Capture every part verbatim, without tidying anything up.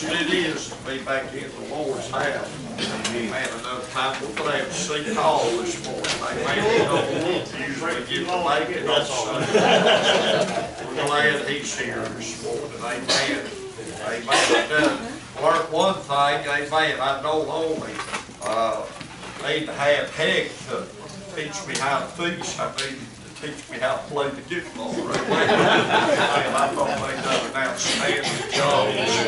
blessing it is to be back in the Lord's house. Man, another time we're glad to see Paul this morning. Amen. You don't usually get to make it on Sunday. We're glad he's here this morning. Amen. Amen. I done learned one thing. Amen. I don't only uh, need to have Heck to teach me how to fish. I need to teach me how to play the football. Amen. I thought they done an outstanding job.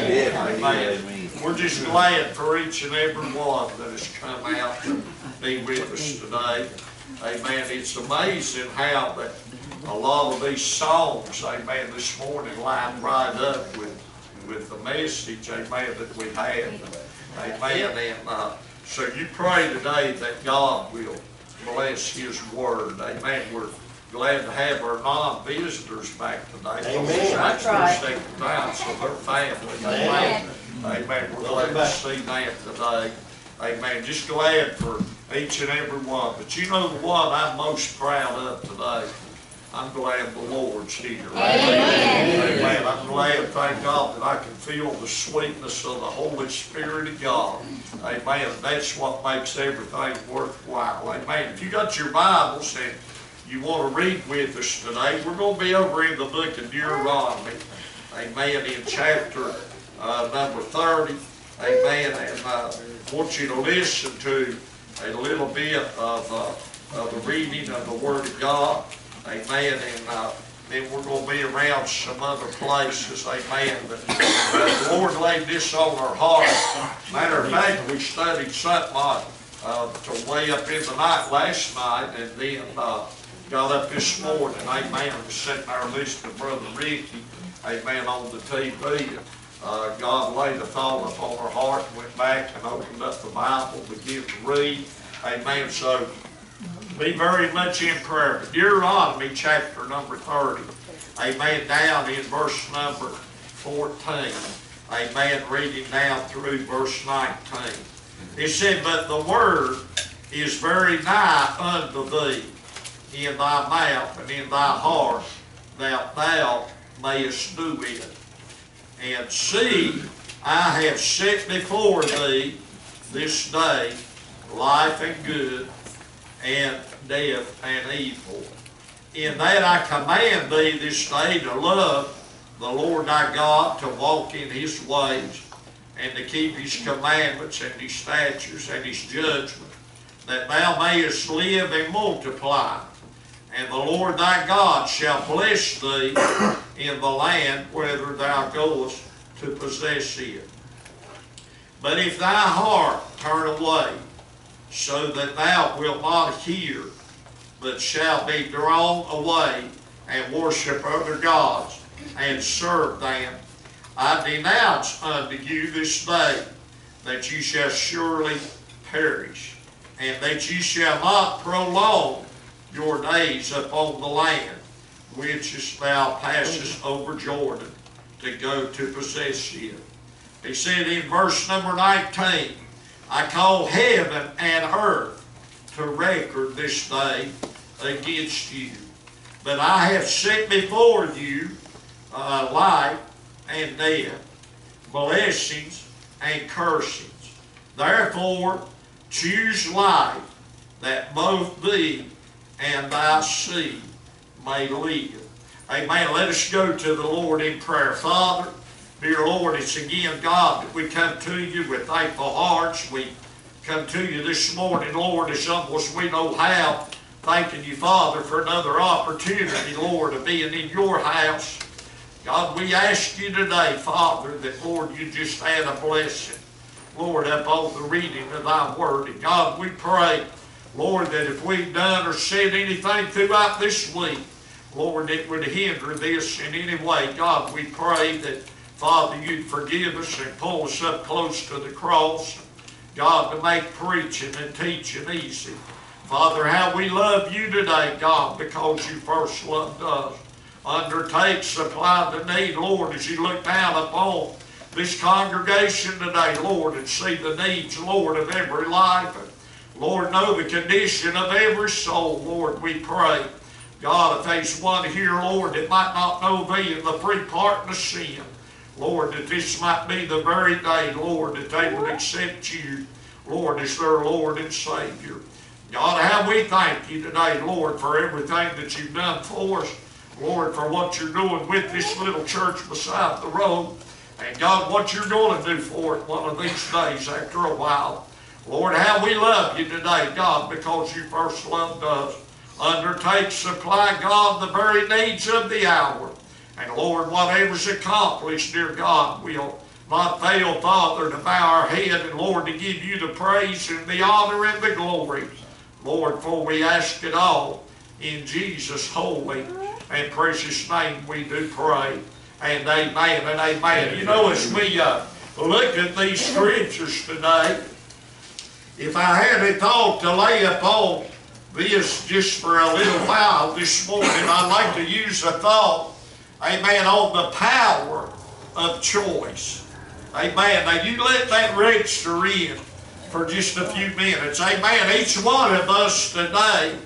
Amen. We're just glad for each and every one that has come out to be with us today. Amen. It's amazing how that a lot of these songs, amen, this morning line right up with, with the message, amen, that we have. Amen. And uh, so you pray today that God will bless His Word. Amen. We're glad to have our non-visitors back today. Amen. That's their second time, so they're family. Amen. Amen. We're glad to see them today. Amen. Just glad for each and every one. But you know the one I'm most proud of today? I'm glad the Lord's here. Amen. Amen. I'm glad, thank God, that I can feel the sweetness of the Holy Spirit of God. Amen. That's what makes everything worthwhile. Amen. If you got your Bibles and you want to read with us today, we're going to be over in the book of Deuteronomy. Amen. In chapter uh, number thirty. Amen. And uh, I want you to listen to a little bit of, uh, of the reading of the Word of God. Amen. And uh, then we're going to be around some other places. Amen. But uh, the Lord laid this on our heart. Matter of fact, we studied something like uh, to way up in the night last night, and then uh, got up this morning. Amen. I was sitting there listening to Brother Ricky. Amen. On the T V. Uh, God laid a thought upon our heart, went back and opened up the Bible, began to read. Amen. So be very much in prayer. Deuteronomy chapter number thirty. Amen. Down in verse number fourteen. Amen. Reading down through verse nineteen. It said, "But the word is very nigh unto thee, in thy mouth and in thy heart, that thou mayest do it. And see, I have set before thee this day life and good, and death and evil. In that I command thee this day to love the Lord thy God, to walk in His ways, and to keep His commandments and His statutes and His judgments, that thou mayest live and multiply. And the Lord thy God shall bless thee in the land whither thou goest to possess it. But if thy heart turn away, so that thou wilt not hear, but shalt be drawn away and worship other gods and serve them, I denounce unto you this day that you shall surely perish, and that you shall not prolong your days upon the land which thou passest over Jordan to go to possess it." He said in verse number nineteen, "I call heaven and earth to record this day against you. But I have set before you uh, life and death, blessings and cursings. Therefore choose life, that both thee and thy seed may live." Amen. Let us go to the Lord in prayer. Father, dear Lord, it's again, God, that we come to you with thankful hearts. We come to you this morning, Lord, as humble as we know how, thanking you, Father, for another opportunity, Lord, of being in your house. God, we ask you today, Father, that, Lord, you just add a blessing, Lord, upon the reading of thy word. And God, we pray, Lord, that if we've done or said anything throughout this week, Lord, it would hinder this in any way. God, we pray that, Father, you'd forgive us and pull us up close to the cross. God, to make preaching and teaching easy. Father, how we love you today, God, because you first loved us. Undertake, supply the need, Lord, as you look down upon this congregation today, Lord, and see the needs, Lord, of every life. And Lord, know the condition of every soul, Lord, we pray. God, if there's one here, Lord, that might not know thee in the free pardon of sin, Lord, that this might be the very day, Lord, that they would accept you, Lord, as their Lord and Savior. God, how we thank you today, Lord, for everything that you've done for us. Lord, for what you're doing with this little church beside the road. And God, what you're going to do for it one of these days after a while. Lord, how we love you today, God, because you first loved us. Undertake, supply, God, the very needs of the hour. And Lord, whatever's accomplished, dear God, we'll not fail, Father, to bow our head and, Lord, to give you the praise and the honor and the glory. Lord, for we ask it all in Jesus' holy and precious name we do pray. And amen and amen. You know, as we uh, look at these scriptures today, if I had a thought to lay upon this just for a little while this morning, I'd like to use a thought, amen, on the power of choice. Amen. Now you let that register in for just a few minutes. Amen. Each one of us today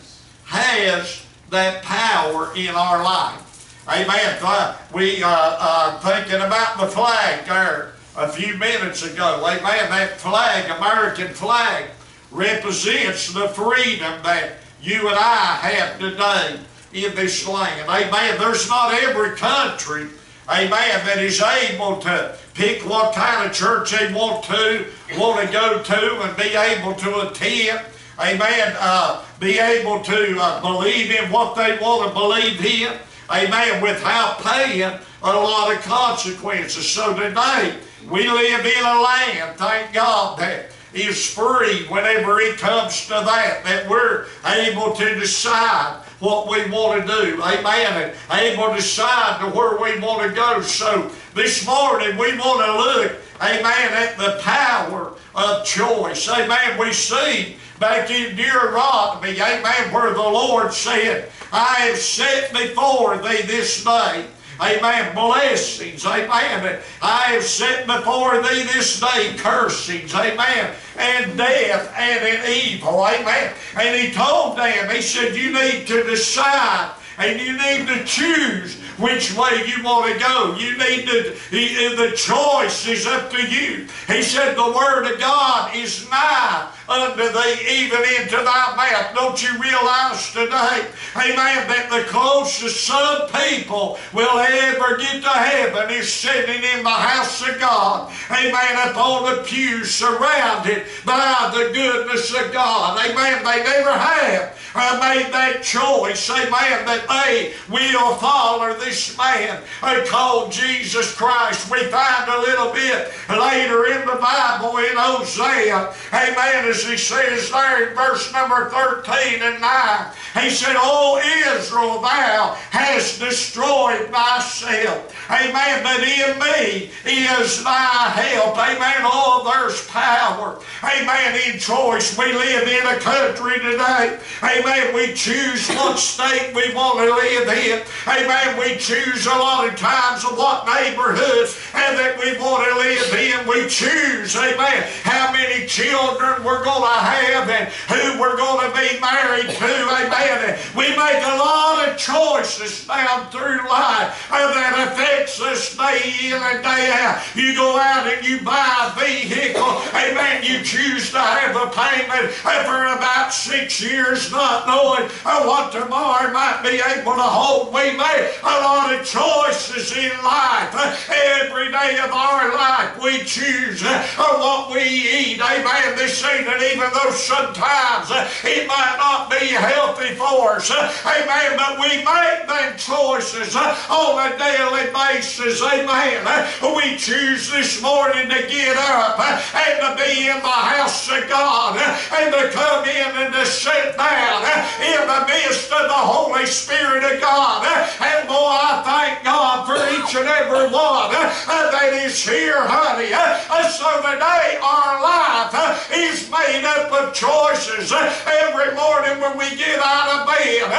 has that power in our life. Amen. We are uh, uh, thinking about the flag there a few minutes ago. Amen. That flag, American flag, represents the freedom that you and I have today in this land. Amen. There's not every country, amen, that is able to pick what kind of church they want to, want to go to and be able to attend. Amen. Uh, be able to uh, believe in what they want to believe in. Amen. Without paying a lot of consequences. So today, we live in a land, thank God, that is free whenever it comes to that, that we're able to decide what we want to do. Amen. And able to decide to where we want to go. So this morning we want to look, amen, at the power of choice. Amen. We see back in Deuteronomy, amen, where the Lord said, I have set before thee this day, amen, blessings, amen. I have set before thee this day cursings, amen, and death and an evil, amen. And he told them, he said, you need to decide and you need to choose which way you want to go. You need to, the choice is up to you. He said the Word of God is nigh unto thee, even into thy mouth. Don't you realize today, amen, that the closest some people will ever get to heaven is sitting in the house of God, amen, upon the pew surrounded by the goodness of God. Amen. They never have uh, made that choice, amen, that they will follow this man uh, called Jesus Christ. We find a little bit later in the Bible in Hosea, amen, as he says there in verse number thirteen and nine, he said, O Israel, thou hast destroyed thyself. Amen. But in me is thy help. Amen. Oh, there's power. Amen. In choice. We live in a country today. Amen. We choose what state we want to live in. Amen. We choose a lot of times what neighborhood and that we want to live in. We choose, amen, how many children we're going to have and who we're going to be married to. Amen. And we make a lot of choices down through life that affects us day in and day out. You go out and you buy a vehicle. Amen. You choose to have a payment for about six years not knowing what tomorrow might be able to hold. We make a lot of choices in life. Every day of our life we choose what we eat. Amen. This ain't even though sometimes it might not be healthy for us. Amen. But we make them choices on a daily basis. Amen. We choose this morning to get up and to be in the house of God and to come in and to sit down in the midst of the Holy Spirit of God. And boy, I thank God for each and every one that is here, honey. So today our life is made up of choices. Every morning when we get out of bed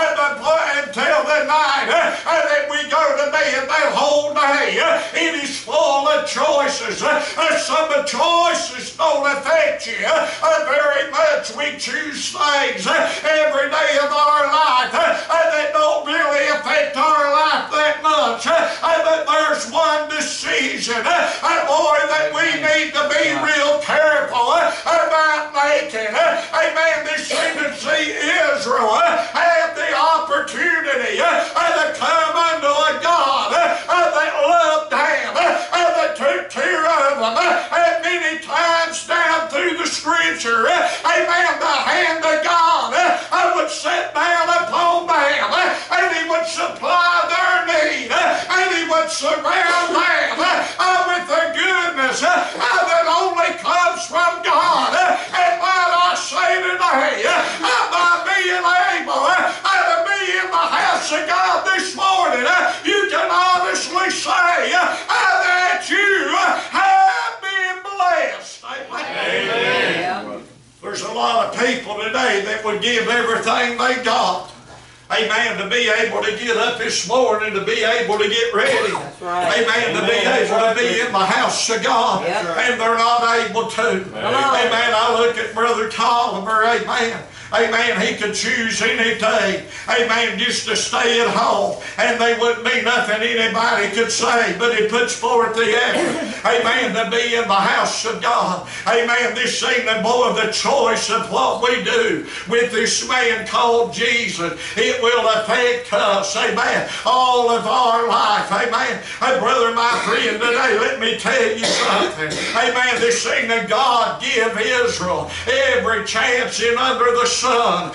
until the night that we go to bed, that whole day it is full of choices. Some of the choices don't affect you very much. We choose things every day of our life that don't really affect our life that much. But there's one decision season, uh, boy, that we need to be real careful uh, about making, uh, amen, this thing to see Israel uh, have the opportunity uh, uh, to come unto a God uh, uh, that loved them, uh, uh, that took care of them, uh, and many times down through the Scripture, uh, amen, the hand of God uh, uh, would sit down upon them, uh, and He would supply their need, uh, and He would surround them uh, uh, with the goodness uh, uh, that only comes from God. Uh, and might I say today, uh, uh, by being able uh, uh, to be in the house of God this morning, uh, you can honestly say uh, uh, that you uh, have been blessed. Amen. Amen. There's a lot of people today that would give everything they got, amen, to be able to get up this morning, to be able to get ready. That's right. Amen, to be able to be in the house of God. Yep. And they're not able to. Amen. Amen. I look at Brother Tolliver, amen. Amen. He could choose any day, amen, just to stay at home, and they wouldn't be nothing anybody could say, but he puts forth the effort, amen, to be in the house of God. Amen. This evening, boy, the choice of what we do with this man called Jesus, it will affect us, amen, all of our life, amen. Hey, brother, my friend, today, let me tell you something, amen. This evening, God give Israel every chance in under the sun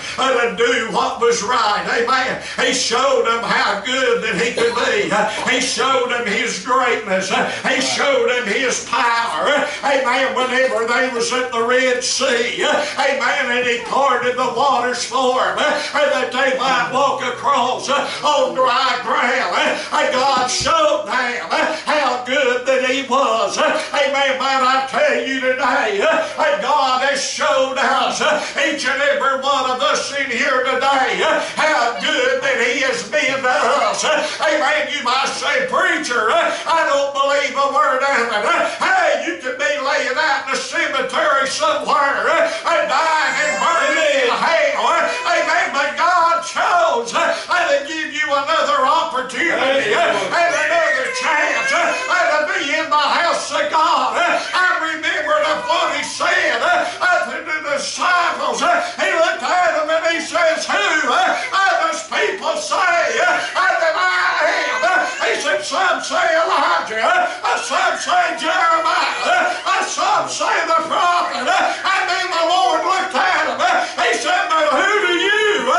to do what was right. Amen. He showed them how good that He could be. He showed them His greatness. He showed them His power. Amen. Whenever they was at the Red Sea, amen, and He parted the waters for them, that they might walk across on dry ground. God showed them how good that He was. Amen. Might I tell you today, God has showed us, each and every one of us in here today, how good that He has been to us. Amen. You might say, preacher, I don't believe a word of it. Hey, you could be laying out in a cemetery somewhere, dying and burning in hell. Amen. But God chose to give you another opportunity and another chance to be in the house of God. I remembered of what He said to the disciples. He looked at them and He says, who does people say that I am? He said, some say Elijah, some say Jeremiah, some say the prophet. And then the Lord looked at him. He said, but who do you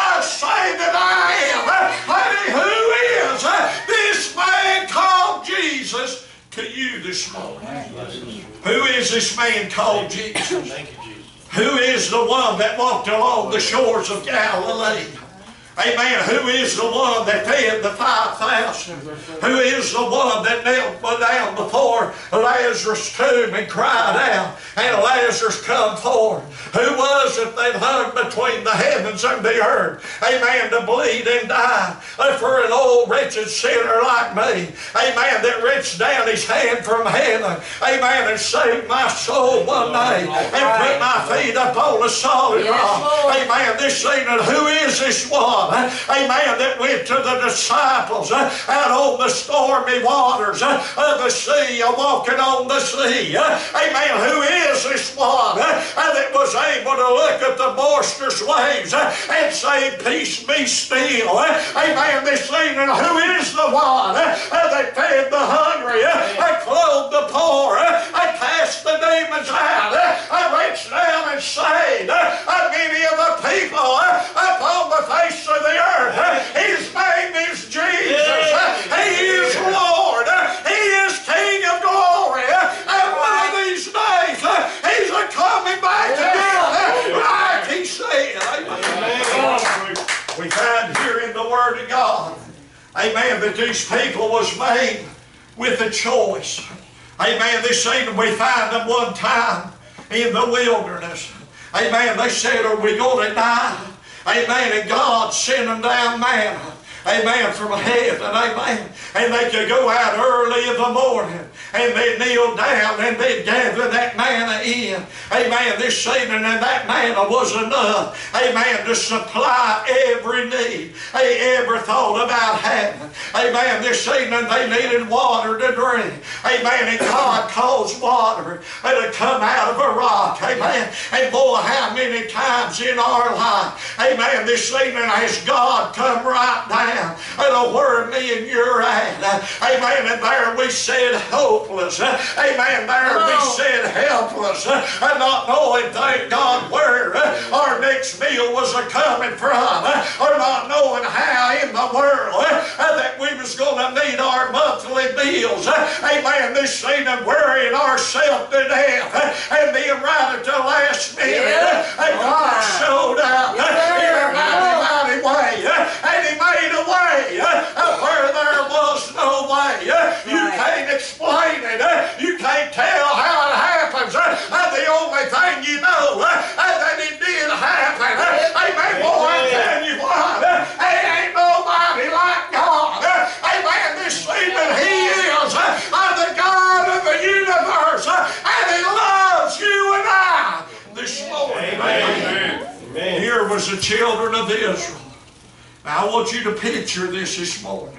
say that I am? Honey, who is this man called Jesus to you this morning? Who is this man called Jesus? Who is the one that walked along the shores of Galilee? Amen. Who is the one that fed the five thousand? Who is the one that knelt down before Lazarus' tomb and cried out, and Lazarus come forth? Who was it that hung between the heavens and the earth? Amen. To bleed and die for an old wretched sinner like me. Amen. That reached down his hand from heaven. Amen. And saved my soul one day and put my feet upon a solid rock. Amen. This evening, who is this one? Amen, that went to the disciples uh, out on the stormy waters uh, of the sea, uh, walking on the sea. Uh, amen, who is this one uh, that was able to look at the boisterous waves uh, and say, peace be still? Uh, amen, this evening, who is the one uh, that fed the hungry, uh, clothed the poor, uh, cast the demons out, uh, reached down and saved uh, many of the people uh, upon the face of the earth? His name is Jesus. He is Lord. He is King of glory. And one of these days, He's a coming back again, like He said. Amen. We find here in the Word of God, amen, that these people was made with a choice. Amen. This evening we find them one time in the wilderness. Amen. They said, are we going to die? Amen. And God sent them down manna. amen, from heaven, amen. And they could go out early in the morning and they'd kneel down and they'd gather that manna in, amen, this evening, and that manna was enough, amen, to supply every need they ever thought about having. Amen, this evening they needed water to drink, amen, and God caused water to come out of a rock, amen. And boy, how many times in our life, amen, this evening has God come right down to where me and you're at, amen, and there we said hopeless, amen, there we said helpless, and not knowing, thank God, where our next meal was coming from, or not knowing how in the world that we was going to meet our monthly bills, amen, this evening worrying ourselves to death, and then right at the last minute, and God showed up in a mighty, mighty way, and He made a way where there was no way. You can't explain it. You can't tell how it happens. The only thing you know that it did happen. Amen. Boy, I tell you what, it ain't nobody like God. Amen. This evening He is the God of the universe, and He loves you and I this morning. Amen. Amen. Here was the children of Israel. Now I want you to picture this this morning.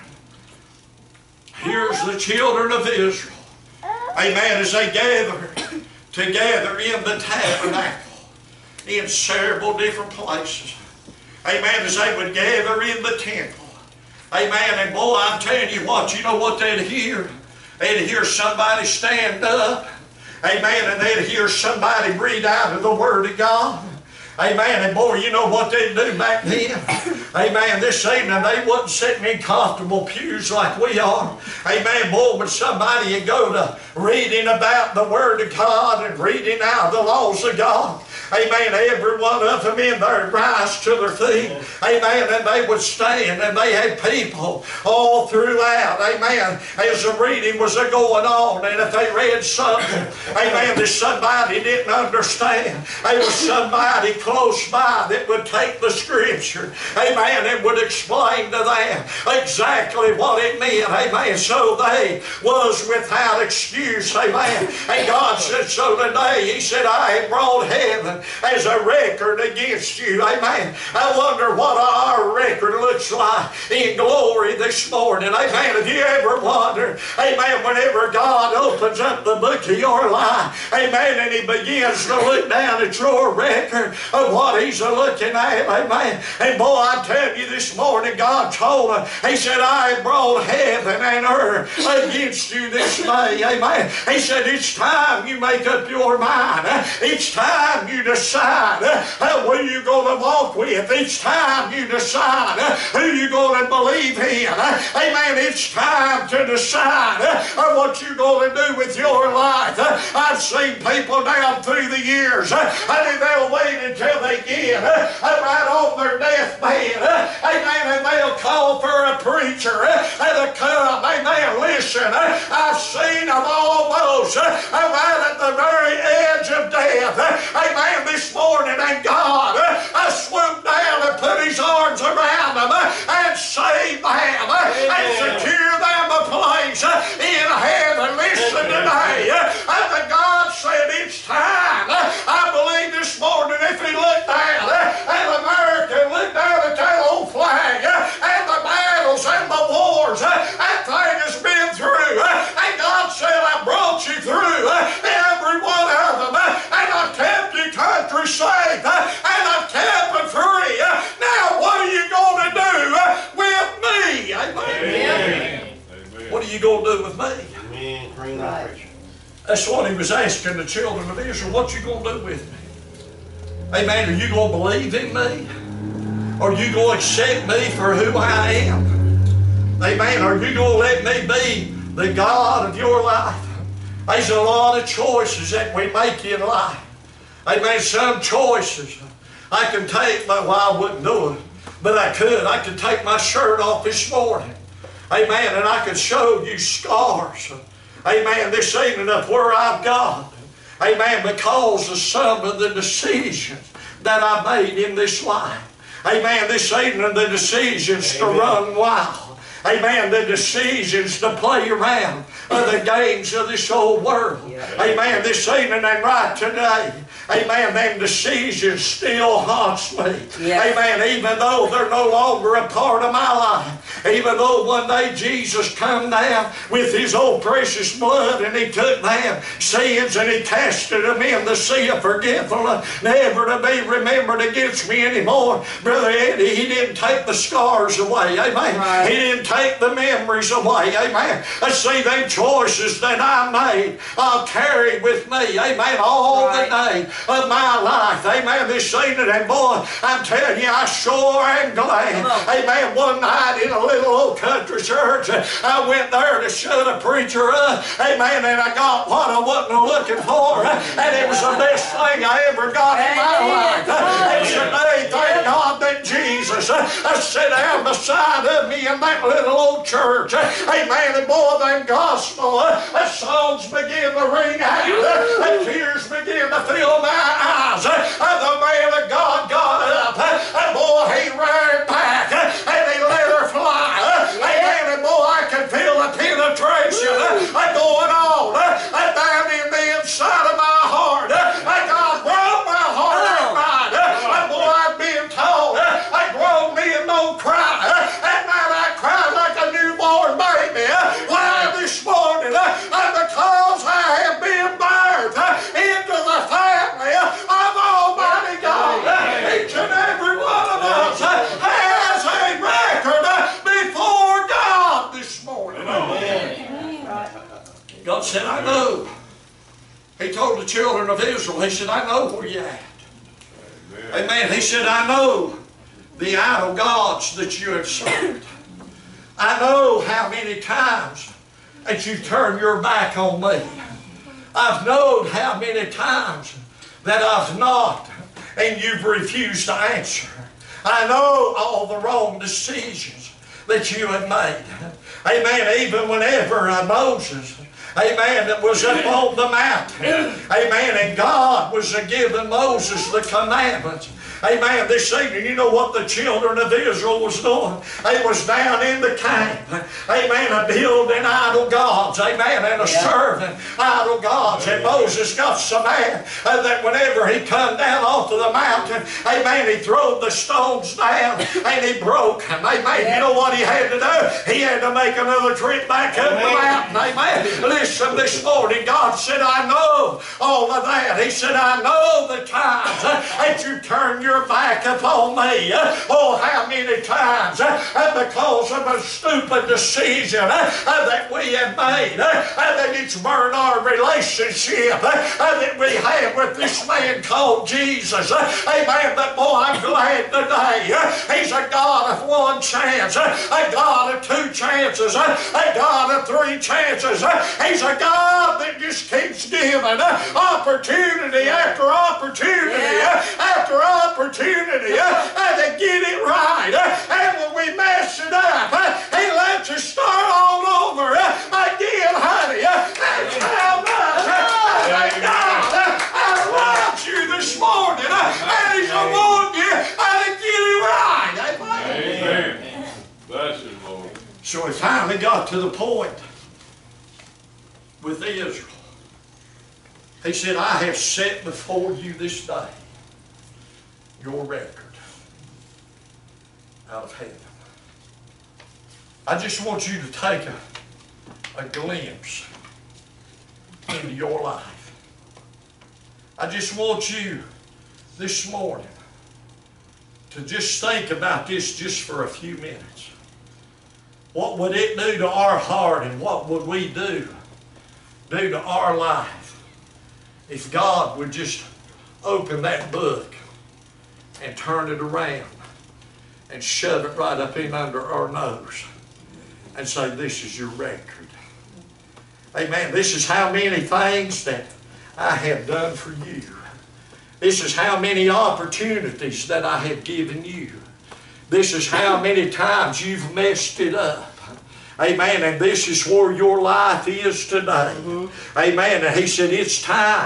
Here's the children of Israel, amen, as they gathered together in the tabernacle in several different places. Amen, as they would gather in the temple. Amen, and boy, I'm telling you what, you know what they'd hear? They'd hear somebody stand up, amen, and they'd hear somebody read out of the Word of God. Amen, and boy, you know what they'd do back then? Amen, this evening they wasn't sitting in comfortable pews like we are. Amen, boy, when somebody would go to reading about the Word of God and reading out the laws of God, amen, every one of them in there rise to their feet, amen, and they would stand, and they had people all throughout, amen, as the reading was going on, and if they read something, amen, that somebody didn't understand, there was somebody close by that would take the Scripture, amen, and would explain to them exactly what it meant, amen, so they was without excuse, amen, and God said, so today, He said, I have brought heaven as a record against you, amen. I wonder what our record looks like in glory this morning, amen. Have you ever wondered, amen, whenever God opens up the book of your life, amen, and He begins to look down at your record of what He's looking at, amen. And boy, I tell you this morning, God told him, He said, I have brought heaven and earth against you this day, amen. He said, it's time you make up your mind. It's time you decide who you're going to walk with. It's time you decide who you're going to believe in. Amen. It's time to decide what you're going to do with your life. I've seen people down through the years, and they'll wait until they get right on their deathbed, amen, and they'll call for a preacher to come, amen, listen. I've seen them almost right at the very edge of death, amen, this morning, and God uh, swooped down and put His arms around them uh, and saved them uh, and secured them a place uh, in heaven. Listen today, uh, and God said it's time. Uh, I believe this morning if He looked down uh, and America looked down at that old flag uh, and the battles and the wars uh, that thing has been through, uh, and God said, I brought you through uh, every one of them, uh, and I've kept your country safe, uh, and I've kept it free. Uh, now what are you going to do uh, with me? Amen. Amen. What are you going to do with me? Amen. Right. That's what He was asking the children of Israel. What you going to do with me? Amen. Are you going to believe in me? Are you going to accept me for who I am? Amen. Are you going to let me be the God of your life? There's a lot of choices that we make in life. Amen. Some choices I can take, my, well, I wouldn't do it, but I could. I could take my shirt off this morning. Amen. And I could show you scars. Amen. This evening of where I've gone. Amen. Because of some of the decisions that I made in this life. Amen. This evening, the decisions to run wild. Amen. The decisions to play around of the games of this old world. Amen. This evening and right today. Amen. Them decisions still haunts me. Yes. Amen. Even though they're no longer a part of my life. Even though one day Jesus come down with His old precious blood and He took them sins and He casted them in the sea of forgetfulness, never to be remembered against me anymore. Brother Eddie, He didn't take the scars away. Amen. Right. He didn't take the memories away. Amen. I see them choices that I made, I'll carry with me. Amen. All right. the day of my life. Amen. This evening, and boy, I'm telling you, I sure am glad. Amen. One night in a little old country church, I went there to shut a preacher up. Amen. And I got what I wasn't looking for. And it was the best thing I ever got in my life. And today, thank God that Jesus sat down beside of me in that little old church. Amen. And boy, them gospel songs began to ring out. And tears began to fill my eyes. And the man of God got up. And boy, he ran back. And he let her fly. Amen. And boy, I can feel the penetration going on down in the inside of my heart. And God broke my heart and mind. And boy, I've been told, grown men don't cry. And now I cry like a newborn baby. Why this morning? And because I have been birthed into the family of Almighty God. Each and every one of us has a record before God this morning. God said, I know. He told the children of Israel, He said, I know where you're at. Amen. Amen. He said, I know the idol gods that you have served. I know how many times that you turned your back on me. I've known how many times that I've knocked and you've refused to answer. I know all the wrong decisions that you have made. Amen. Even whenever uh, Moses, amen, that was up on the mountain. Amen. And God was uh, giving Moses the commandments. Amen. This evening, you know what the children of Israel was doing? They was down in the camp. Amen. A building idol gods. Amen. And a yeah. serving idol gods. And Moses got so mad uh, that whenever he come down off of the mountain, amen, he throwed the stones down and he broke them. Amen. Yeah. You know what he had to do? He had to make another trip back up the mountain. Amen. Listen, this morning, God said, I know all of that. He said, I know the times uh, that you turn your back upon me. Oh, how many times, and because of a stupid decision that we have made, that it's burned our relationship that we have with this man called Jesus. Amen. But boy, I'm glad today He's a God of one chance, a God of two chances, a God of three chances. He's a God that just keeps giving opportunity after opportunity after opportunity. Opportunity uh, to get it right. Uh, and when we mess it up, uh, He lets us start all over uh, again, honey. Uh, that's how much uh, God uh, I love you this morning. Uh, and He's among you uh, to get it right. Amen. Amen. Bless you, Lord. So He finally got to the point with Israel. He said, I have set before you this day your record out of heaven. I just want you to take a, a glimpse into your life. I just want you this morning to just think about this just for a few minutes. What would it do to our heart, and what would we do, do to our life if God would just open that book and turn it around and shove it right up in under our nose and say, this is your record. Amen. This is how many things that I have done for you. This is how many opportunities that I have given you. This is how many times you've messed it up. Amen. And this is where your life is today. Mm-hmm. Amen. And He said, it's time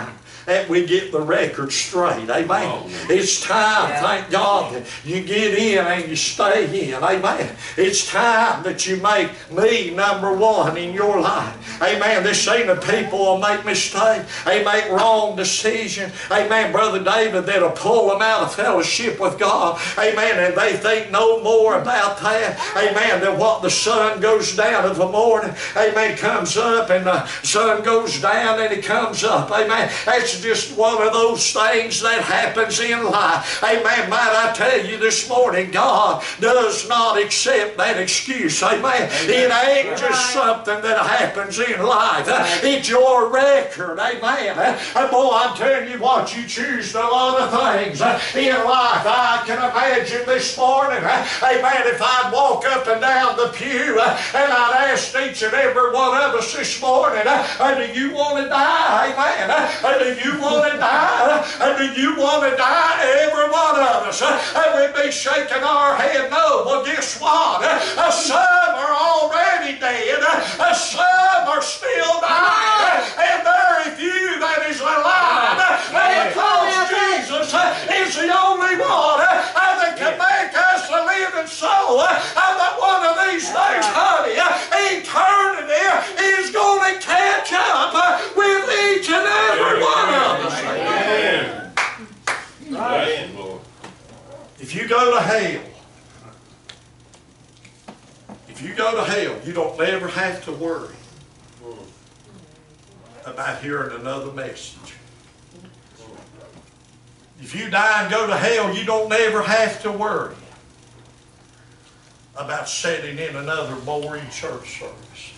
that we get the record straight. Amen. It's time, thank God, that you get in and you stay in. Amen. It's time that you make me number one in your life. Amen. This ain't the people will make mistakes. They make wrong decisions. Amen. Brother David, that'll pull them out of fellowship with God. Amen. And they think no more about that. Amen. Than what the sun goes down in the morning. Amen. Comes up and the sun goes down and it comes up. Amen. That's just one of those things that happens in life. Amen. Might I tell you this morning, God does not accept that excuse. Amen. It ain't just something that happens in life. It's your record. Amen. And boy, I'm telling you what, you choose a lot of things in life. I can imagine this morning, amen, if I'd walk up and down the pew and I'd ask each and every one of us this morning, do you want to die? Amen. Do you want to die? Do you want to die? Every one of us. And we'd be shaking our head no. Well, guess what? Some are already dead. Some are still dying. And very few that is alive. And because Jesus is the only one that can make us a living soul, that one of these days, honey, eternity is going to catch up with each and every one of us. Amen. Right. If you go to hell, if you go to hell, you don't ever have to worry about hearing another message. If you die and go to hell, you don't ever have to worry about sitting in another boring church service.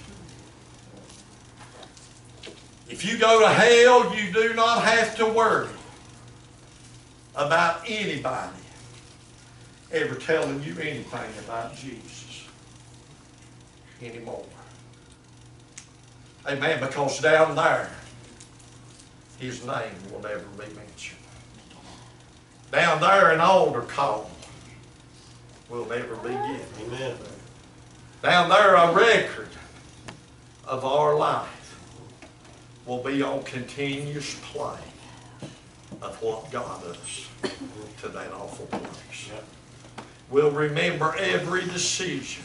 If you go to hell, you do not have to worry about anybody ever telling you anything about Jesus anymore. Amen. Because down there, His name will never be mentioned. Down there, an altar call will never be given. Amen. Down there, a record of our life will be on continuous play of what got us to that awful place. We'll remember every decision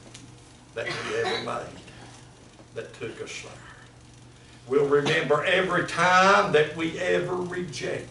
that we ever made that took us there. We'll remember every time that we ever rejected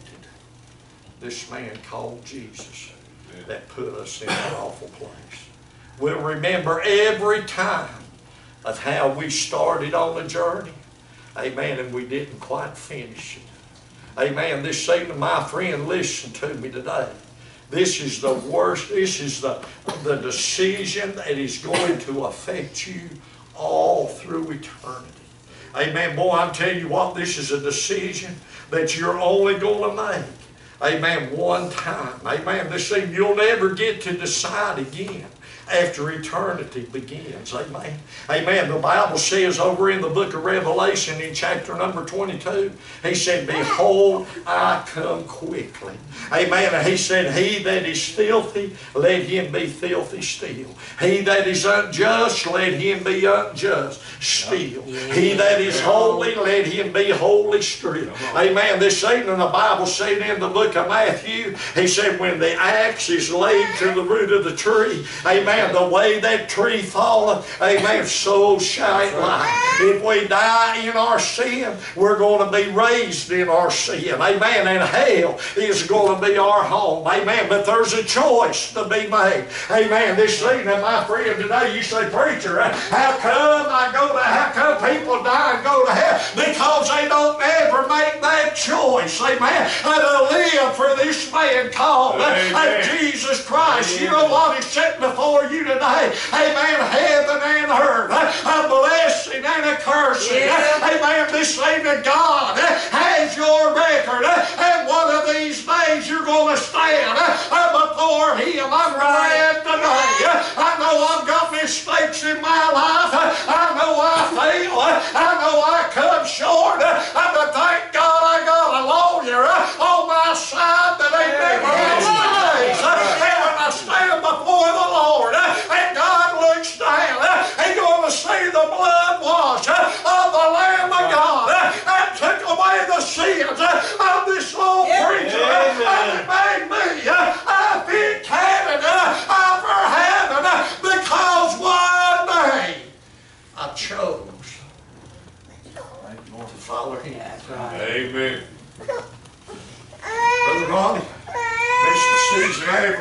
this man called Jesus that put us in that awful place. We'll remember every time of how we started on the journey, amen, and we didn't quite finish it. Amen. This evening, my friend, listen to me today. This is the worst, this is the, the decision that is going to affect you all through eternity. Amen. Boy, I'm telling you what, this is a decision that you're only going to make. Amen. One time. Amen. This thing you'll never get to decide again after eternity begins. Amen. Amen. The Bible says over in the book of Revelation in chapter number twenty-two, He said, behold, I come quickly. Amen. And He said, he that is filthy, let him be filthy still. He that is unjust, let him be unjust still. He that is holy, let him be holy still. Amen. This evening the Bible said in the book of Matthew, He said, when the axe is laid to the root of the tree, amen, the way that tree falleth, amen, so shall it lie. If we die in our sin, we're going to be raised in our sin. Amen. And hell is going to be our home. Amen. But there's a choice to be made. Amen. This evening, my friend, today you say, preacher, how come I go to, how come people die and go to hell? Because they don't ever make that choice. Amen. And to live for this man called uh, Jesus Christ. Amen. You know what is set before you today? Amen. Heaven and earth. A blessing and a cursing. Yeah. Amen. This evening God has your record. And one of these days you're going to stand before Him. I'm glad today. I know I've got mistakes in my life. I know I fail. I know I come short. But thank God I got a lawyer on my side that ain't never lost the case. And when I stand before the Lord and God looks down, He's going to see the blood wash of the Lamb of God that took away the sins of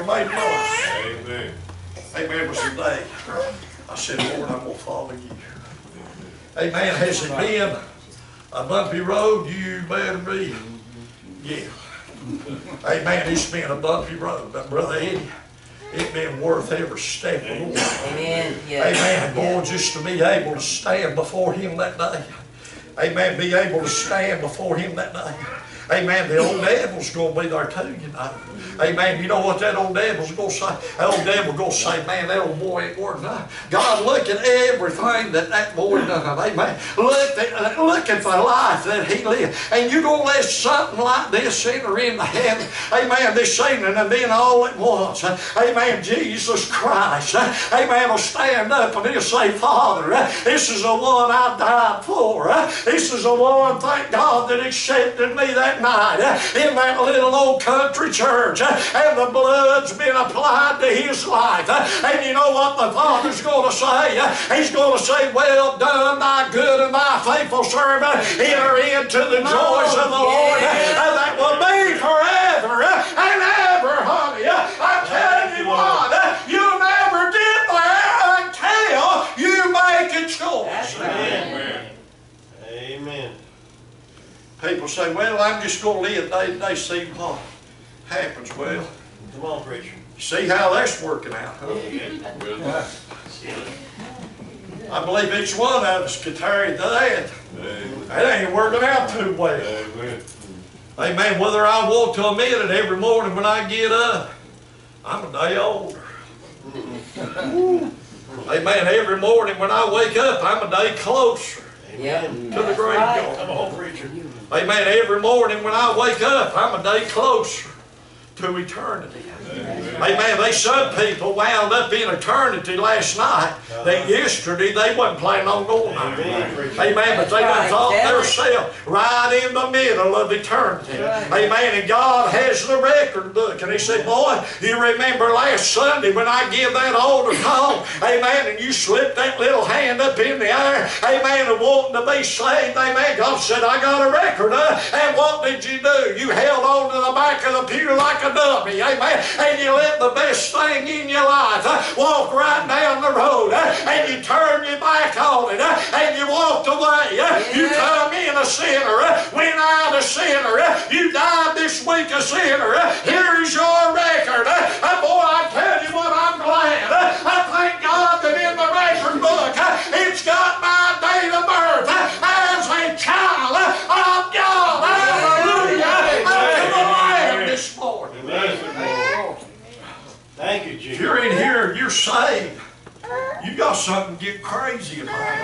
made a noise. Amen. Amen. Was the day I said, Lord, I'm going to follow you. Amen. Has it been a bumpy road? You better be. Yeah. Amen. It's been a bumpy road. But Brother Eddie, it's been worth every step of the way. Amen. Yes. Amen. Boy, just to be able to stand before Him that day. Amen. Be able to stand before Him that day. Amen. The old devil's going to be there too, you know. Amen. You know what that old devil's going to say? That old devil's going to say, man, that old boy ain't worth nothing. God, look at everything that that boy done. Amen. Look at, look at the life that he lived. And you're going to let something like this enter into heaven. Amen. This evening and then all at once. Amen. Jesus Christ. Amen. Will stand up and he'll say, Father, this is the one I died for. This is the one, thank God, that accepted me that night in that little old country church. And the blood's been applied to his life. And you know what the Father's going to say? He's going to say, well done, thy good and thy faithful servant. Enter into the joys of the Lord. And that will be forever and ever, honey. I'm telling you what, you'll never get there until you make a choice. Amen. Amen. People say, well, I'm just going to live day to day, see what happens. Well, Come on, preacher. see how that's working out, huh? I believe each one of us could tarry to that. That ain't working out too well. Amen. Amen. Whether I want to admit it every morning when I get up, I'm a day older. Amen. Every morning when I wake up, I'm a day closer Amen. to the graveyard. Come on, preacher. Amen. Every morning when I wake up, I'm a day closer to eternity. Amen. They some people wound up in eternity last night that yesterday they wasn't planning on going there. Amen. But they done thought themselves right in the middle of eternity. Amen. And God has the record book. And He said, boy, you remember last Sunday when I give that altar call, amen, and you slipped that little hand up in the air, amen, and wanting to be saved, amen. God said, I got a record. Uh, and what did you do? You held on to the back of the pew like a dummy, amen, and you let the best thing in your life uh, walk right down the road, uh, and you turn your back on it, uh, and you walked away. Uh, you come in a sinner, uh, went out a sinner, uh, you died this week a sinner. Uh, here is your record. Uh, uh, boy, I tell you what, I'm glad. Uh, I thank God that in the record book uh, it's got my date of birth uh, as a child uh, of God. Hallelujah. Unto the Lamb this morning. Amen. Thank you, If Jesus. you're in here, you're saved. You got something to get crazy about.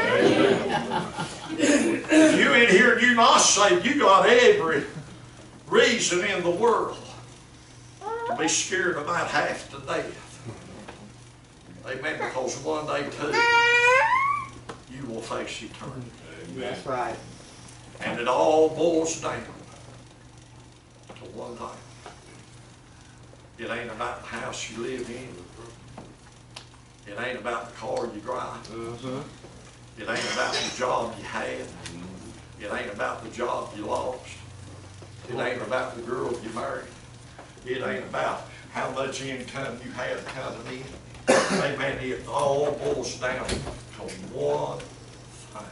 If you're in here and you're not saved, you got every reason in the world to be scared about half to death. Amen. Because one day too, you will face eternity. That's right. And it all boils down to one thing. It ain't about the house you live in. It ain't about the car you drive. It ain't about the job you had. It ain't about the job you lost. It ain't about the girl you married. It ain't about how much income you had coming in. Amen. It all boils down to one thing.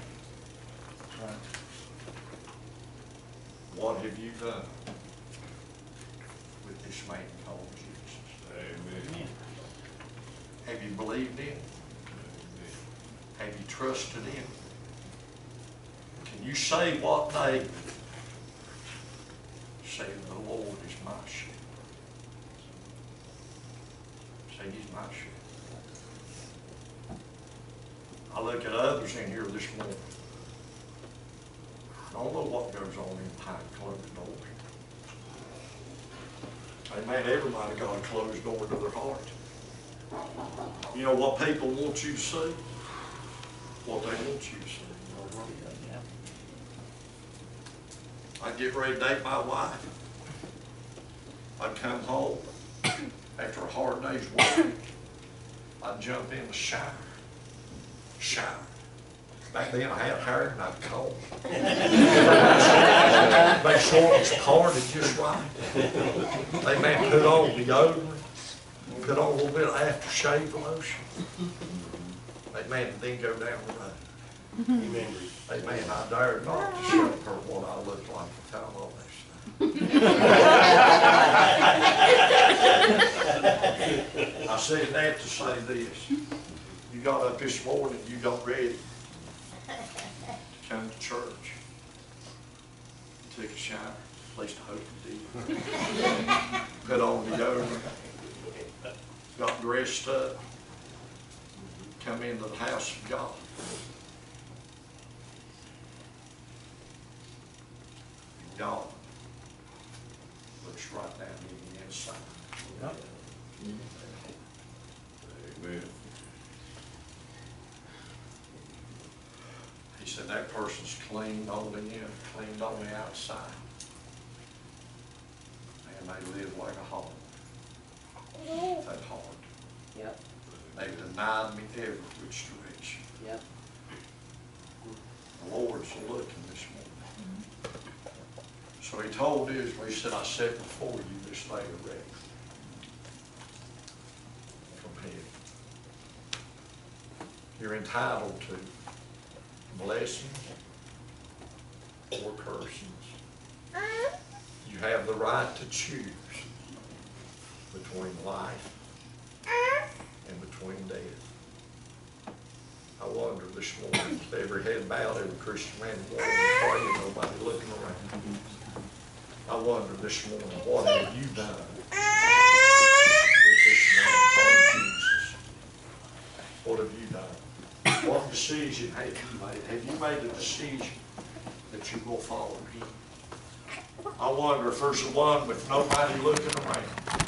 What have you done with this man called Jesus? Amen. Have you believed in? Have you trusted in? Can you say what David said, the Lord is my shepherd? Say He's my shepherd. I look at others in here this morning. I don't know what goes on in behind closed doors. Amen. Everybody got a closed door to their heart. You know what people want you to see? What they want you to see. I'd get ready to date my wife. I'd come home after a hard day's work. I'd jump in the shower. Shower. Back then I had hair and I'd comb. Make sure it was parted just right. They may put on deodorant. put on a little bit of aftershave lotion. That man didn't go down the road. Amen. Hey man, I dared not to show her what I looked like the time on this thing. I said that to say this. You got up this morning, you got ready to come to church. Took a shower, at least I hope you did. Put on the deodorant, got dressed up, come into the house of God. God looks right down in the inside. Amen. He said that person's clean on the in, cleaned on the outside. And they live like a hog. That hard. Yep, They denied me every which direction. yep. The Lord's looking this morning. So he told Israel, he said, I set before you this day of wreck from heaven. You're entitled to blessings or cursings. You have the right to choose between life and between death. I wonder this morning, with every head bowed, every Christian man walking and praying, nobody looking around. I wonder this morning, what have you done with this man called Jesus? What have you done? What decision have you made? Have you made the decision that you will follow him? I wonder if there's a one with nobody looking around.